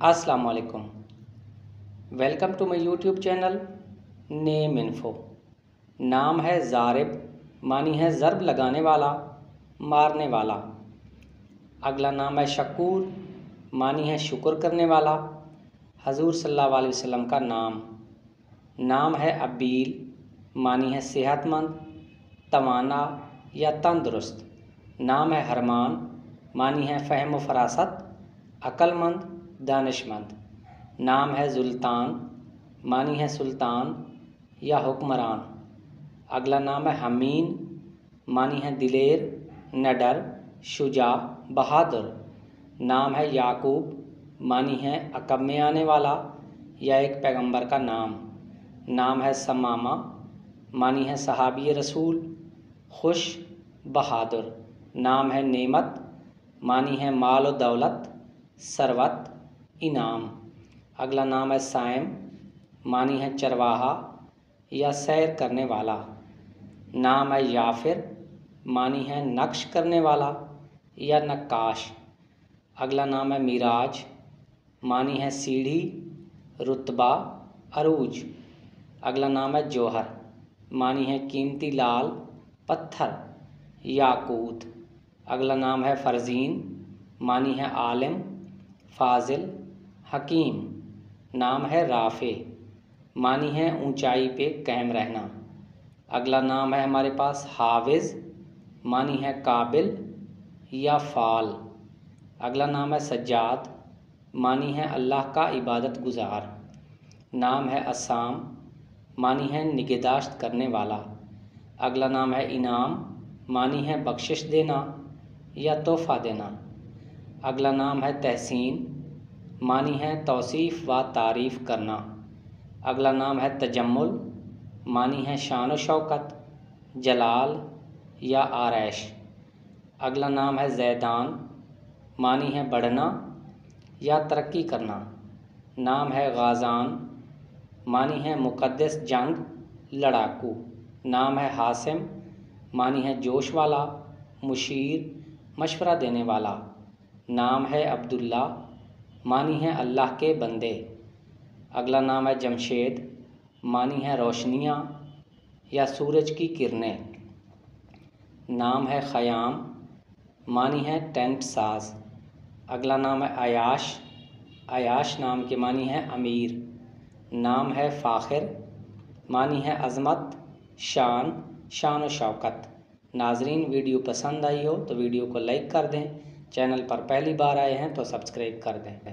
अस्सलाम वालेकुम। Welcome to my YouTube channel name info. नाम है ज़ारिब, मानी है ज़रब लगाने वाला, मारने वाला। अगला नाम है शकूर, मानी है शुक्र करने वाला, हजूर सल्लल्लाहु अलैहि वसल्लम का नाम। नाम है अबील, मानी है सेहतमंद, तवाना या तंदुरुस्त। नाम है हरमान, मानी है फ़हम व फरासत, अक्लमंद, दानिशमंद। नाम है जुल्तान, मानी है सुल्तान या हुक्मरान। अगला नाम है हमीन, मानी है दिलेर, निडर, शुजा, बहादुर। नाम है याकूब, मानी है अक़ब में आने वाला या एक पैगंबर का नाम। नाम है समामा, मानी है सहाबी रसूल, खुश, बहादुर। नाम है नेमत, मानी है माल व दौलत, सरवत, इनाम। अगला नाम है साइम, मानी है चरवाहा या सैर करने वाला। नाम है याफिर, मानी है नक्श करने वाला या नक्काश। अगला नाम है मिराज, मानी है सीढ़ी, रुतबा, अरूज। अगला नाम है जौहर, मानी है कीमती लाल पत्थर, याकूत। अगला नाम है फ़रज़ीन, मानी है आलिम, फ़ाज़िल, हकीम। नाम है राफ़े, मानी है ऊंचाई पे कायम रहना। अगला नाम है हमारे पास हाविज़, मानी है काबिल या फ़ाल। अगला नाम है सज्जाद, मानी है अल्लाह का इबादत गुज़ार। नाम है अस्साम, मानी है निगहदाश्त करने वाला। अगला नाम है इनाम, मानी है बख्शिश देना या तोहफ़ा देना। अगला नाम है तहसीन, मानी है तौसीफ़ व तारीफ़ करना। अगला नाम है तजम्मुल, मानी है शान व शौकत, जलाल या आरैश। अगला नाम है ज़ैदान, मानी है बढ़ना या तरक्की करना। नाम है गाज़ान, मानी है मुक़द्दस जंग, लड़ाकू। नाम है हासिम, मानी है जोश वाला, मुशीर, मशवरा देने वाला। नाम है अब्दुल्ला, मानी है अल्लाह के बंदे। अगला नाम है जमशेद, मानी है रोशनियाँ या सूरज की किरणें। नाम है ख़याम, मानी है टेंट साज। अगला नाम है अयाश, अयाश नाम के मानी है अमीर। नाम है फ़ाखिर, मानी है अज़मत, शान, शान व शौकत। नाज़रीन, वीडियो पसंद आई हो तो वीडियो को लाइक कर दें। चैनल पर पहली बार आए हैं तो सब्सक्राइब कर दें।